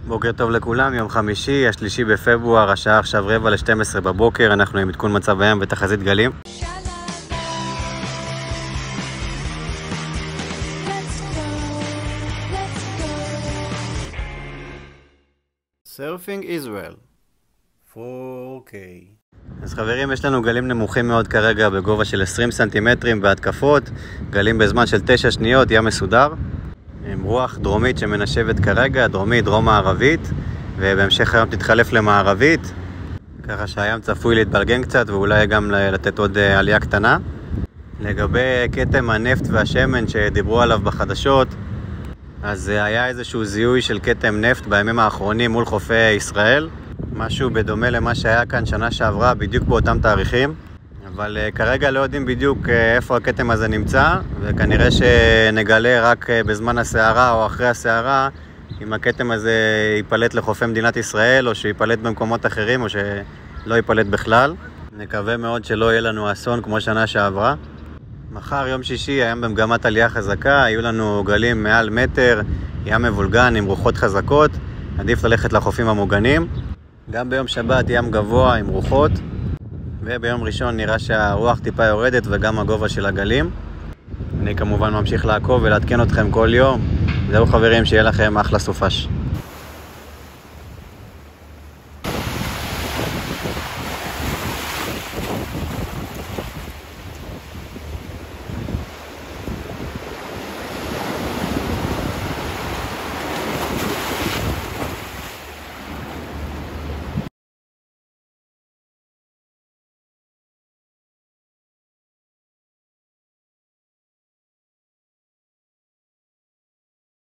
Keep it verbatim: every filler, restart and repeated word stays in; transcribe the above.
בוקר טוב לכולם, יום חמישי, השלישי בפברואר, השעה עכשיו רבע ל-שתים עשרה בבוקר, אנחנו עם עדכון מצב הים ותחזית גלים. Surfing Israel פור קיי. אז חברים, יש לנו גלים נמוכים מאוד כרגע בגובה של עשרים סנטימטרים בהתקפות, גלים בזמן של תשע שניות, ים מסודר. עם רוח דרומית שמנשבת כרגע, דרומית, דרום מערבית, ובהמשך היום תתחלף למערבית, ככה שהים צפוי להתבלגן קצת ואולי גם לתת עוד עלייה קטנה. לגבי כתם הנפט והשמן שדיברו עליו בחדשות, אז היה איזשהו זיהוי של כתם נפט בימים האחרונים מול חופי ישראל, משהו בדומה למה שהיה כאן שנה שעברה בדיוק באותם תאריכים, אבל uh, כרגע לא יודעים בדיוק uh, איפה הכתם הזה נמצא, וכנראה שנגלה רק uh, בזמן הסערה או אחרי הסערה אם הכתם הזה ייפלט לחופי מדינת ישראל או שיפלט במקומות אחרים או שלא ייפלט בכלל. נקווה מאוד שלא יהיה לנו אסון כמו שנה שעברה. מחר יום שישי הים במגמת עלייה חזקה, יהיו לנו גלים מעל מטר, ים מבולגן עם רוחות חזקות, עדיף ללכת לחופים המוגנים. גם ביום שבת ים גבוה עם רוחות, וביום ראשון נראה שהרוח טיפה יורדת וגם הגובה של הגלים. אני כמובן ממשיך לעקוב ולעדכן אתכם כל יום. זהו חברים, שיהיה לכם אחלה סופש.